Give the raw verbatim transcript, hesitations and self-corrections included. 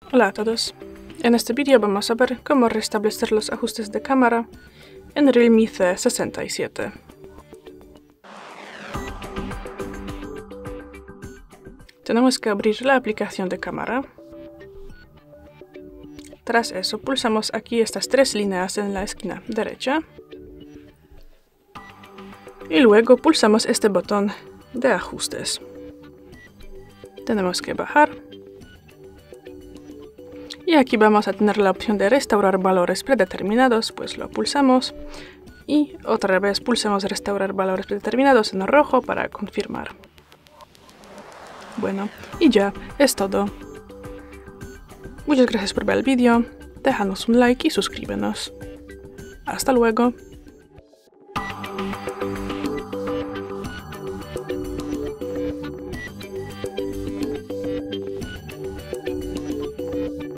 Hola a todos, en este vídeo vamos a ver cómo restablecer los ajustes de cámara en Realme C sesenta y siete. Tenemos que abrir la aplicación de cámara. Tras eso pulsamos aquí estas tres líneas en la esquina derecha. Y luego pulsamos este botón de ajustes. Tenemos que bajar. Y aquí vamos a tener la opción de restaurar valores predeterminados, pues lo pulsamos. Y otra vez pulsamos restaurar valores predeterminados en rojo para confirmar. Bueno, y ya, es todo. Muchas gracias por ver el vídeo, déjanos un like y suscríbenos. Hasta luego.